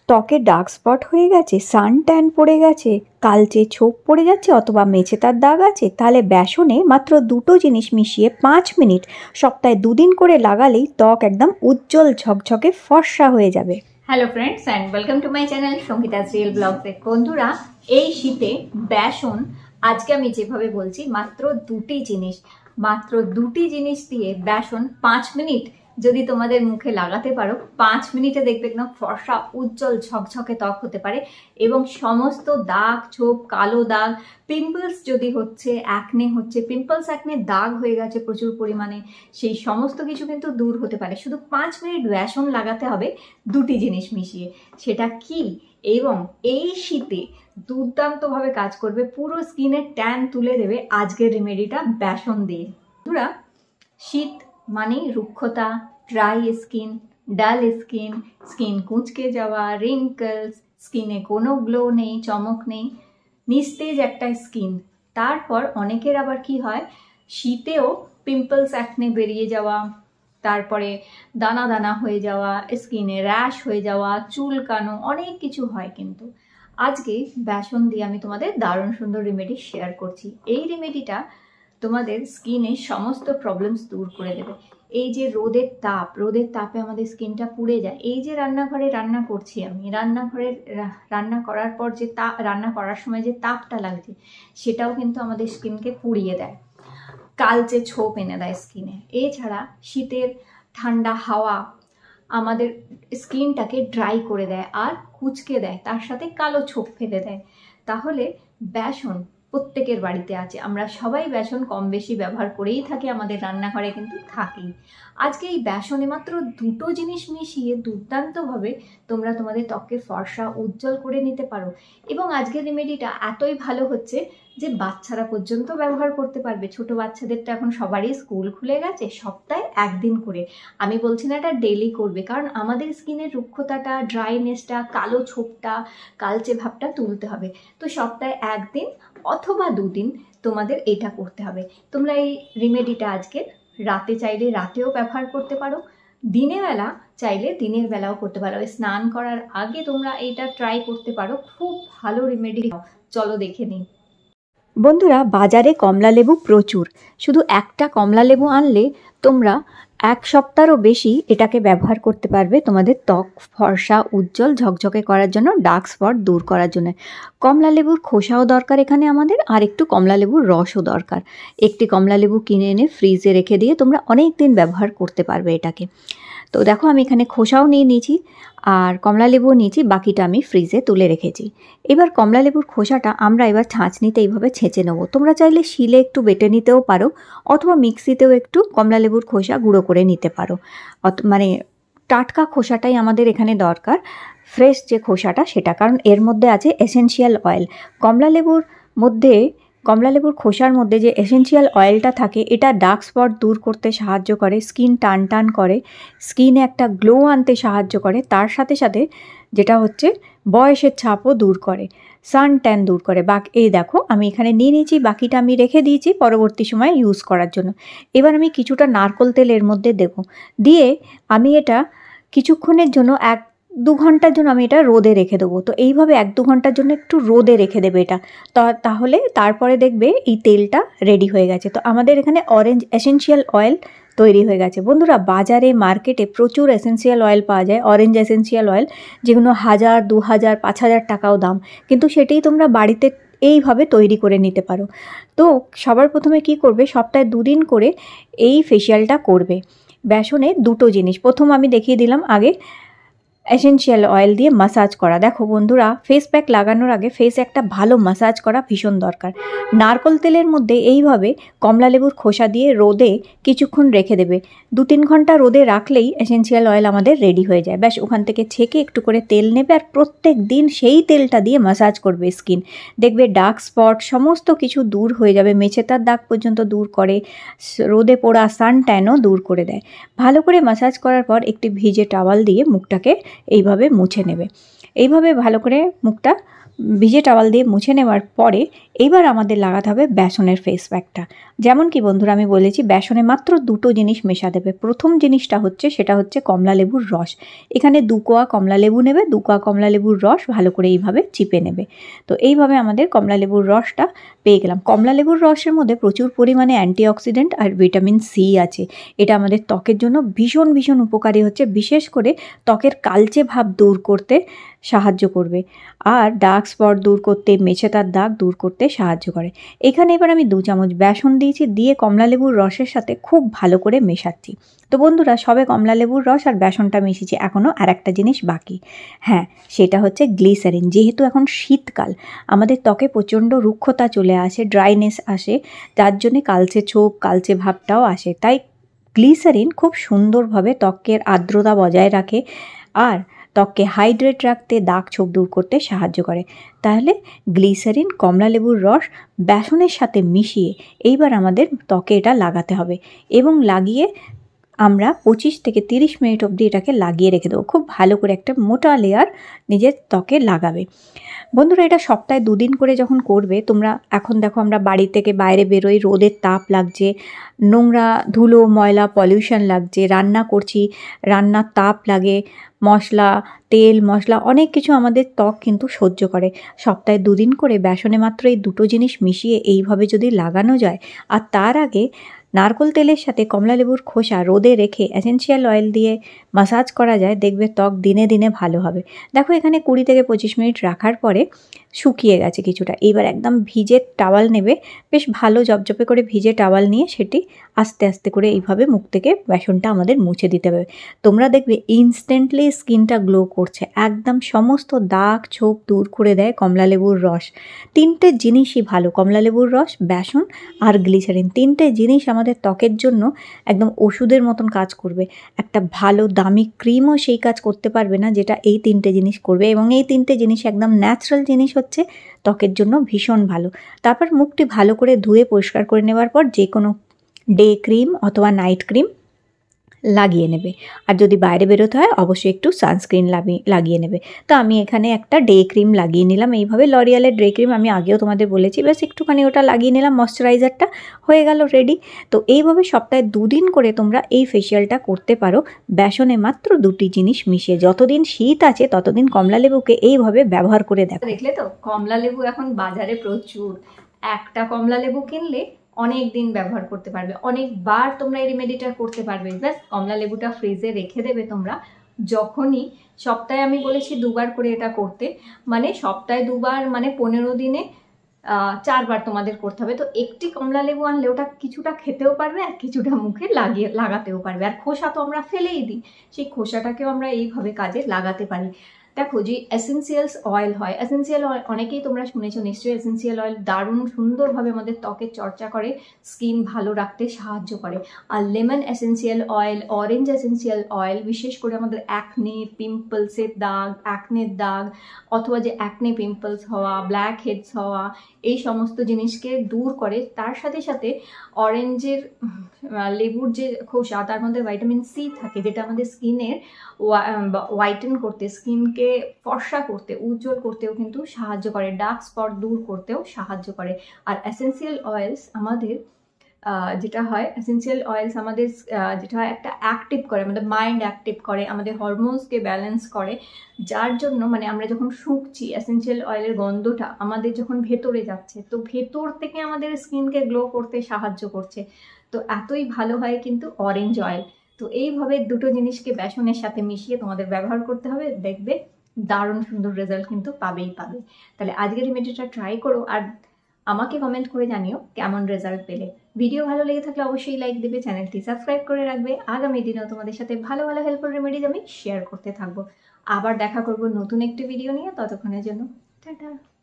ত্বকে dark spot হয়ে গেছে, সান ট্যান পড়ে গেছে, কালচে ছোপ পড়ে যাচ্ছে অথবা মেছেতার দাগ আছে, তাহলে বেসনে মাত্র দুটো জিনিস মিশিয়ে 5 মিনিট সপ্তাহে 2 দিন করে লাগালেই ত্বক একদম উজ্জ্বল ঝকঝকে ফর্সা হয়ে যাবে। Hello friends and welcome to my channel Sangeeta's real ব্লগসে। বন্ধুরা, এই শীতে বেসন আজকে আমি যেভাবে বলছি মাত্র দুটি জিনিস দিয়ে বেসন 5 মিনিট যদি তোমাদের মুখে লাগাতে পারো, 5 মিনিটে দেখবে একদম ফর্সা উজ্জ্বল ঝকঝকে ত্বক হতে পারে এবং সমস্ত দাগ ছোপ, কালো দাগ, পিম্পলস যদি হচ্ছে, অ্যাকনে হচ্ছে, পিম্পলস অ্যাকনে দাগ হয়ে গেছে প্রচুর পরিমাণে, সেই সমস্ত কিছু কিন্তু দূর হতে পারে। শুধু 5 মিনিট বেসন লাগাতে হবে দুটি জিনিস মিশিয়ে। সেটা কি এবং এই শীতে দুর্দান্তভাবে কাজ করবে, পুরো স্কিনের ট্যান তুলে দেবে আজকের রেমেডিটা বেসন দিয়ে। বন্ধুরা, শীত মানেই রুক্ষতা, dry skin, dull skin, skin কুঁচকে যাওয়া, রিঙ্কলস, স্কিনে কোনো গ্লো নেই, চমক নেই, নিস্তেজ একটা স্কিন। তারপর অনেকের আবার কি হয়, শীতেও পিম্পলস অ্যাকনে বেরিয়ে যাওয়া, তারপরে দানা দানা হয়ে যাওয়া, স্কিনে র্যাশ হয়ে যাওয়া, চুলকানো, অনেক কিছু হয়। কিন্তু আজকে বেসন দিয়ে আমি তোমাদের দারুণ সুন্দর রেমেডি শেয়ার করছি। এই রেমেডিটা তোমাদের স্কিনের সমস্ত প্রবলেমস দূর করে দেবে। এই যে রোদের তাপে আমাদের স্কিনটা পুড়ে যায়, এই যে রান্নাঘরে রান্না করছি আমি, রান্না করার পর যে রান্না করার সময় যে তাপটা লাগছে, সেটাও কিন্তু আমাদের স্কিনকে পুড়িয়ে দেয়, কালচে ছোপ এনে দেয় স্কিনে। এছাড়া শীতের ঠান্ডা হাওয়া আমাদের স্কিনটাকে ড্রাই করে দেয় আর কুঁচকে দেয়, তার সাথে কালো ছোপ ফেলে দেয়। তাহলে বেসন প্রত্যেকের বাড়িতে আছে, আমরা সবাই বেসন কম বেশি ব্যবহার করেই থাকি, আমাদের রান্নাঘরে কিন্তু থাকেই। আজকে এই বেসনে মাত্র দুটো জিনিস মিশিয়ে দুর্দান্তভাবে তোমরা তোমাদের ত্বককে ফর্সা উজ্জ্বল করে নিতে পারো। এবং আজকের রেমেডিটা এতই ভালো হচ্ছে যে বাচ্চারা পর্যন্ত ব্যবহার করতে পারবে। ছোট বাচ্চাদের তো এখন সবারই স্কুল খুলে গেছে, সপ্তাহে 1 দিন করে। আমি বলছি না এটা ডেলি করবে, কারণ আমাদের স্কিনের রুক্ষতাটা, ড্রাইনেসটা, কালো ছোপটা, কালচে ভাবটা তুলতে হবে। তো সপ্তাহে 1 দিন অথবা 2 দিন তোমাদের এটা করতে হবে। তোমরা এই রেমেডিটা আজকে রাতে চাইলে রাতেও ব্যবহার করতে পারো, দিনের বেলা চাইলে দিনের বেলাও করতে পারো। স্নান করার আগে তোমরা এটা ট্রাই করতে পারো, খুব ভালো রেমেডি। চলো দেখে নিই। বন্ধুরা, বাজারে কমলা লেবু প্রচুর, শুধু একটা কমলা লেবু আনলে তোমরা 1 সপ্তাহেরও বেশি এটাকে ব্যবহার করতে পারবে তোমাদের ত্বক ফর্সা উজ্জ্বল ঝকঝকে করার জন্য, ডার্ক স্পট দূর করার জন্য। কমলা লেবুর খোসাও দরকার এখানে আমাদের, আর একটু কমলা লেবুর রসও দরকার। একটি কমলা লেবু কিনে এনে ফ্রিজে রেখে দিয়ে তোমরা অনেক দিন ব্যবহার করতে পারবে এটাকে। তো দেখো, আমি এখানে খোসাও নিয়ে নিয়েছি আর কমলা লেবুও নিয়েছি, বাকিটা আমি ফ্রিজে তুলে রেখেছি। এবার কমলা লেবুর খোসাটা আমরা এবার ছাঁচনিতে এইভাবে ছেঁচে নেবো। তোমরা চাইলে শিলে একটু বেটে নিতেও পারো অথবা মিক্সিতেও একটু কমলা লেবুর খোসা গুঁড়ো করে নিতে পারো। মানে টাটকা খোসাটাই আমাদের এখানে দরকার, ফ্রেশ যে খোসাটা সেটা, কারণ এর মধ্যে আছে এসেনশিয়াল অয়েল। কমলা লেবুর খোসার মধ্যে যে এসেনশিয়াল অয়েলটা থাকে, এটা ডার্ক স্পট দূর করতে সাহায্য করে, স্কিন টান টান করে, স্কিনে একটা গ্লো আনতে সাহায্য করে, তার সাথে সাথে যেটা হচ্ছে বয়সের ছাপও দূর করে, সান ট্যান দূর করে। এই দেখো, আমি এখানে নিয়ে নিয়েছি, বাকিটা আমি রেখে দিয়েছি পরবর্তী সময় ইউজ করার জন্য। এবার আমি কিছুটা নারকেল তেল এর মধ্যে দিয়ে আমি এটা কিছুক্ষণের জন্য 1-2 ঘন্টার জন্য আমি এটা রোদে রেখে দেবো। তো এইভাবে 1-2 ঘন্টার জন্য একটু রোদে রেখে দেবে এটা, তাহলে তারপরে দেখবে এই তেলটা রেডি হয়ে গেছে। তো আমাদের এখানে অরেঞ্জ এসেনশিয়াল অয়েল তৈরি হয়ে গেছে। বন্ধুরা, বাজারে মার্কেটে প্রচুর এসেনশিয়াল অয়েল পাওয়া যায়, অরেঞ্জ এসেনশিয়াল অয়েল, যেগুলো 1000, 2000, 5000 টাকাও দাম, কিন্তু সেটাই তোমরা বাড়িতে এইভাবে তৈরি করে নিতে পারো। তো সবার প্রথমে কি করবে, সপ্তাহে 2 দিন করে এই ফেসিয়ালটা করবে। বেসনে দুটো জিনিস, প্রথম আমি দেখিয়ে দিলাম আগে এসেনশিয়াল অয়েল দিয়ে মাসাজ করা। দেখো বন্ধুরা, ফেস প্যাক লাগানোর আগে ফেসে একটা ভালো মাসাজ করা ভীষণ দরকার। নারকেল তেলের মধ্যে এইভাবে কমলা লেবুর খোসা দিয়ে রোদে কিছুক্ষণ রেখে দেবে। 2-3 ঘন্টা রোদে রাখলেই এসেনশিয়াল অয়েল আমাদের রেডি হয়ে যায়। ব্যাস, ওখান থেকে ছেঁকে একটু করে তেল নেবে আর প্রত্যেক দিন সেই তেলটা দিয়ে মাসাজ করবে স্কিন। দেখবে ডার্ক স্পট সমস্ত কিছু দূর হয়ে যাবে, মেছেতার দাগ পর্যন্ত দূর করে, রোদে পোড়া সান ট্যানও দূর করে দেয়। ভালো করে মাসাজ করার পর একটি ভিজে টাওয়াল দিয়ে মুখটাকে এইভাবে মুছে নেবে। এইভাবে ভালো করে মুখটা ভিজে টাওয়াল দিয়ে মুছে নেওয়ার পরে এইবার আমাদের লাগাতে হবে বেসনের ফেস প্যাকটা। যেমন কি বন্ধুরা আমি বলেছি, বেসনে মাত্র দুটো জিনিস মেশা দেবে। প্রথম জিনিসটা হচ্ছে, সেটা হচ্ছে কমলা লেবুর রস। এখানে 2 কোয়া কমলা লেবু নেবে, 2 কোয়া কমলা লেবুর রস ভালো করে এইভাবে চিপে নেবে। তো এইভাবে আমাদের কমলা লেবুর রসটা পেয়ে গেলাম। কমলা লেবুর রসের মধ্যে প্রচুর পরিমাণে অ্যান্টিঅক্সিডেন্ট আর ভিটামিন সি আছে। এটা আমাদের ত্বকের জন্য ভীষণ ভীষণ উপকারী হচ্ছে, বিশেষ করে ত্বকের কালচে ভাব দূর করতে সাহায্য করবে আর ডার্ক স্পট দূর করতে, মেছেতার দাগ দূর করতে সাহায্য করে। এখানে এবার আমি 2 চামচ বেসন দিয়েছি, দিয়ে কমলা লেবুর রসের সাথে খুব ভালো করে মেশাচ্ছি। তো বন্ধুরা, সবে কমলা লেবুর রস আর বেসনটা মিশিয়েছি, এখনও আর একটা জিনিস বাকি। হ্যাঁ, সেটা হচ্ছে গ্লিসারিন। যেহেতু এখন শীতকাল, আমাদের ত্বকে প্রচণ্ড রুক্ষতা চলে আসে, ড্রাইনেস আসে, যার জন্যে কালচে ছোপ, কালচে ভাবটাও আসে। তাই গ্লিসারিন খুব সুন্দরভাবে ত্বকের আর্দ্রতা বজায় রাখে আর ত্বককে হাইড্রেট রাখতে, দাগ ছোপ দূর করতে সাহায্য করে। তাহলে গ্লিসারিন, কমলা লেবুর রস বেসনের সাথে মিশিয়ে এইবার আমাদের ত্বকে এটা লাগাতে হবে এবং লাগিয়ে আমরা 25 থেকে 30 মিনিট অবধি এটাকে লাগিয়ে রেখে দেবো। খুব ভালো করে একটা মোটা লেয়ার নিজের ত্বকে লাগাবে। বন্ধুরা, এটা সপ্তাহে 2 দিন করে যখন করবে তোমরা, এখন দেখো আমরা বাড়ি থেকে বাইরে বেরোই, রোদের তাপ লাগছে, নোংরা ধুলো ময়লা পলিউশন লাগছে, রান্না করছি, রান্নার তাপ লাগে, মশলা, তেল মশলা অনেক কিছু আমাদের ত্বক কিন্তু সহ্য করে। সপ্তাহে 2 দিন করে বেসনে মাত্র এই দুটো জিনিস মিশিয়ে এইভাবে যদি লাগানো যায়, আর তার আগে নারকেল তেলের সাথে কমলা লেবুর খোসা রোদে রেখে এসেন্সিয়াল অয়েল দিয়ে মাসাজ করা যায়, দেখবে ত্বক দিনে দিনে ভালো হবে। দেখো এখানে 20 থেকে 25 মিনিট রাখার পরে শুকিয়ে গেছে কিছুটা। এইবার একদম ভিজে টাওয়াল নেবে, বেশ ভালো জপজপে করে ভিজে টাওয়াল নিয়ে সেটি আস্তে আস্তে করে এইভাবে মুখ থেকে বেসনটা আমাদের মুছে দিতে হবে। তোমরা দেখবে ইনস্ট্যান্টলি স্কিনটা গ্লো করছে, একদম সমস্ত দাগ ছোপ দূর করে দেয় কমলা লেবুর রস। 3টে জিনিসই ভালো, কমলা লেবুর রস, বেসন আর গ্লিসারিন, 3টে জিনিস আমাদের ত্বকের জন্য একদম ওষুধের মতন কাজ করবে। একটা ভালো দামি ক্রিমও সেই কাজ করতে পারবে না যেটা এই 3টে জিনিস করবে, এবং এই 3টে জিনিস একদম ন্যাচারাল জিনিস হচ্ছে, ত্বকের জন্য ভীষণ ভালো। তারপর মুখটি ভালো করে ধুয়ে পরিষ্কার করে নেওয়ার পর যে কোনো ডে ক্রিম অথবা নাইট ক্রিম লাগিয়ে নেবে। আর যদি বাইরে বেরোতে হয় অবশ্যই একটু সানস্ক্রিন লাগিয়ে নেবে। তো আমি এখানে একটা ডে ক্রিম লাগিয়ে নিলাম এইভাবে, লরিয়ালের ডে ক্রিম, আমি আগেও তোমাদের বলেছি, ব্যাস একটুখানি ওটা লাগিয়ে নিলাম, ময়শ্চারাইজারটা হয়ে গেল রেডি। তো এইভাবে সপ্তাহে 2 দিন করে তোমরা এই ফেসিয়ালটা করতে পারো বেসনে মাত্র 2টি জিনিস মিশিয়ে। যতদিন শীত আছে ততদিন কমলা লেবুকে এইভাবে ব্যবহার করে দেখো। দেখলে তো, কমলা লেবু এখন বাজারে প্রচুর। একটা কমলা লেবু কিনলে অনেক দিন ব্যবহার করতে পারবে, অনেকবার তোমরা এই রেমেডিটা করতে পারবে। ব্যাস কমলা লেবুটা ফ্রিজে রেখে দেবে তোমরা, যখনই সপ্তাহে আমি বলেছি 2 বার করে এটা করতে, মানে সপ্তাহে 2 বার মানে 15 দিনে 4 বার তোমাদের করতে হবে। তো একটি কমলা লেবু আনলে ওটা কিছুটা খেতেও পারবে আর কিছুটা মুখে লাগাতেও পারবে। আর খোসা তো আমরা ফেলেই দিই, সেই খোসাটাকেও আমরা এইভাবে কাজে লাগাতে পারি। দেখো, যে এসেন্সিয়ালস অয়েল হয়, এসেন্সিয়াল অয়েল অনেকেই তোমরা শুনেছো নিশ্চয়ই, এসেন্সিয়াল অয়েল দারুণ সুন্দরভাবে আমাদের ত্বকের চর্চা করে, স্কিন ভালো রাখতে সাহায্য করে। আর lemon essential oil, orange essential oil বিশেষ করে আমাদের অ্যাকনে, পিম্পলসের দাগ, অ্যাকনের দাগ, অথবা যে অ্যাকনে পিম্পলস হওয়া, ব্ল্যাক হেডস হওয়া, এই সমস্ত জিনিসকে দূর করে। তার সাথে সাথে অরেঞ্জের লেবুর যে খোসা, তার মধ্যে ভিটামিন সি থাকে, যেটা আমাদের স্কিনের হোয়াইটেন করতে, স্কিনকে ফর্সা করতে, উজ্জ্বল করতেও কিন্তু সাহায্য করে, ডার্ক স্পট দূর করতেও সাহায্য করে। আর এসেন্সিয়াল অয়েলস আমাদের যেটা হয়, এসেন্সিয়াল অয়েলস আমাদের যেটা হয় একটা অ্যাক্টিভ করে, আমাদের মাইন্ড অ্যাক্টিভ করে, আমাদের হরমোনসকে ব্যালেন্স করে, যার জন্য মানে আমরা যখন শুঁকছি এসেন্সিয়াল অয়েলের গন্ধটা আমাদের যখন ভেতরে যাচ্ছে, তো ভেতর থেকে আমাদের স্কিনকে গ্লো করতে সাহায্য করছে। তো এতই ভালো হয় কিন্তু অরেঞ্জ অয়েল। তো এইভাবে দুটো জিনিসকে বেসনের সাথে মিশিয়ে তোমাদের ব্যবহার করতে হবে, দেখবে দারুণ সুন্দর রেজাল্ট কিন্তু পাবেই পাবে। তাহলে আজকের রেমেডিটা ট্রাই করো আর আমাকে কমেন্ট করে জানিও কেমন রেজাল্ট পেলে। ভিডিও ভালো লেগে থাকলে অবশ্যই লাইক দেবে, চ্যানেলটি সাবস্ক্রাইব করে রাখবে। আগামী দিনেও তোমাদের সাথে ভালো ভালো হেল্পফুল রেমেডিজ আমি শেয়ার করতে থাকবো। আবার দেখা করবো নতুন একটি ভিডিও নিয়ে, ততক্ষণের জন্য টাটা।